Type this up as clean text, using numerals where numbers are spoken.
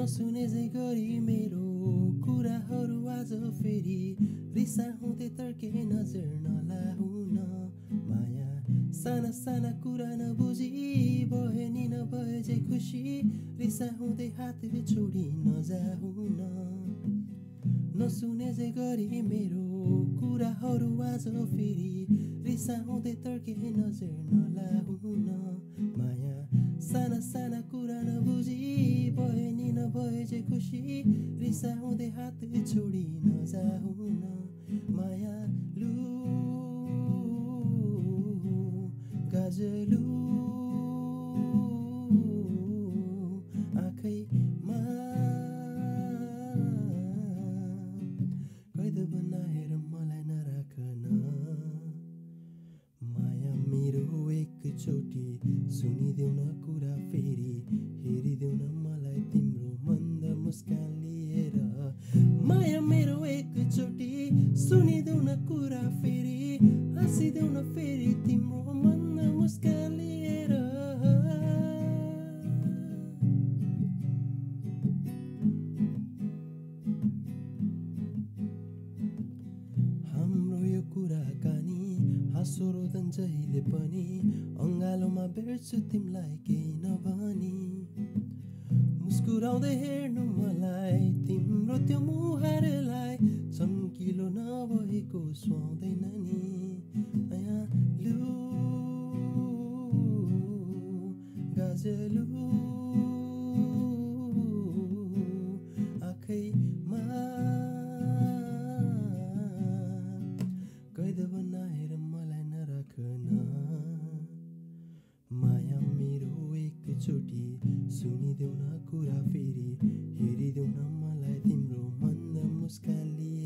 नसुने जे गरी मेरो कुराहरू आज फेरि रिसाउँदै तर्के नजर नलाहुन माया साना साना कुरा नबुझी बहे नि नभए जे खुसी रिसाउँदै हात छोडी नजाहुन नसुने जे गरी मेरो कुराहरू आज फेरि रिसाउँदै तर्के नजर नलाहुन माया साना साना कुरा नबुझी बहे नि नभए जे खुसी रिसाउँदै हात छोडी नजाहुन मायालु गजलु आँखैमा कैद बनाएर मलाई नराखन माया मेरो एकचोटि सुनिदेऊ न कुरा फेरि हेरिदेऊ न मलाई तिम्रो मन्द मुस्कान लिएर माया मेरो एकचोटि सुनिदेऊ न कुरा फेरि हाँसिदेऊ न फेरि तिम्रो मन्द मुस्कान लिएर हाम्रो यो कुराकानी हाँसो रोदन जहिले पनि अङ्गालोमा भेट्छु तिमीलाई केही नभनी मुस्कुराउँदै हेर्नु मलाई तिम्रो त्यो मुहारलाई चम्किलो नभएको सुहाउँदैन नि मायालु गजलु आँखैमा कैद बनाएर मलाई नराखन माया मेरो एकचोटि सुनिदेऊ न कुरा फेरि हेरिदेऊ न मलाई तिम्रो मन्द मुस्कान लिए